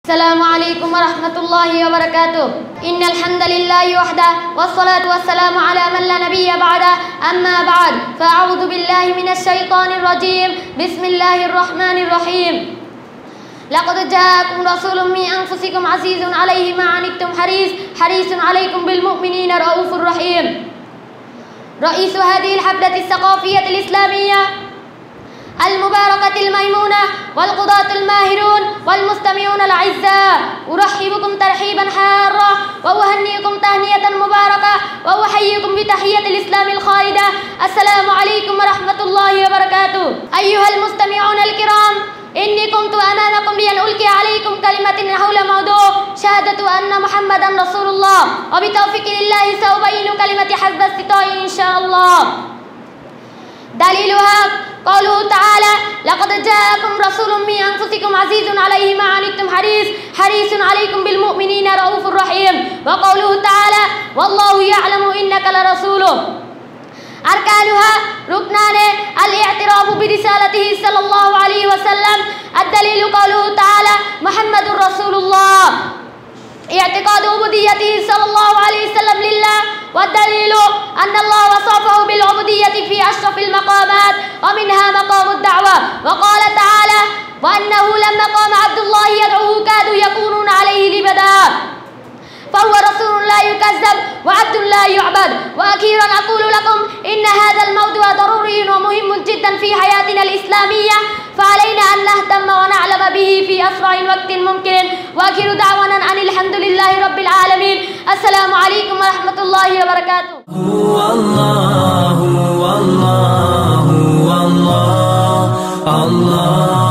السلام عليكم ورحمة الله وبركاته. إن الحمد لله وحده والصلاة والسلام على من لا نبي بعده. أما بعد فأعوذ بالله من الشيطان الرجيم. بسم الله الرحمن الرحيم. لقد جاءكم رسول من أنفسكم عزيز عليه ما عنتم حريص عليكم بالمؤمنين رؤوف رحيم. رئيس هذه الحفلة الثقافية الإسلامية المباركة الميمونة والقضاة الماهرون والمستمعون الأعزاء، أرحبكم ترحيبا حارا وأهنئكم تهنئة مباركة وأحييكم بتحية الإسلام الخالدة. السلام عليكم ورحمة الله وبركاته. أيها المستمعون الكرام، إني كنت أمامكم لأن ألقي عليكم كلمة حول موضوع شهادة أن محمدا رسول الله، وبتوفيق الله سأبين كلمة حسب استطاعتي إن شاء الله. دليلها قوله تعالى: لقد جاءكم رسول من أنفسكم عزيز عليه ما عنتم حريص عليكم بالمؤمنين رؤوف رحيم. وقوله تعالى: والله يعلم إنك لرسوله. أركانها ركنان: الاعتراف برسالته صلى الله عليه وسلم. الدليل قوله تعالى: محمد رسول الله، اعتقاد عبوديته صلى الله عليه وسلم لله. والدليل أن الله وصفه بالعبودية في أشرف المقامات ومنها مقام الدعوة، وقال تعالى: وأنه لما قام عبد الله يدعوه كادوا يكونون عليه لبدا. فهو رسول لا يكذب وعبد لا يعبد. وأخيرا أقول لكم إن هذا الموضوع ضروري ومهم جدا في حياتنا الإسلامية، فعلينا أن نهتم ونعلم به في أسرع وقت ممكن. وآخر دعوانا أن الحمد لله رب العالمين. السلام عليكم ورحمة الله وبركاته. هو الله، هو الله، هو الله، الله.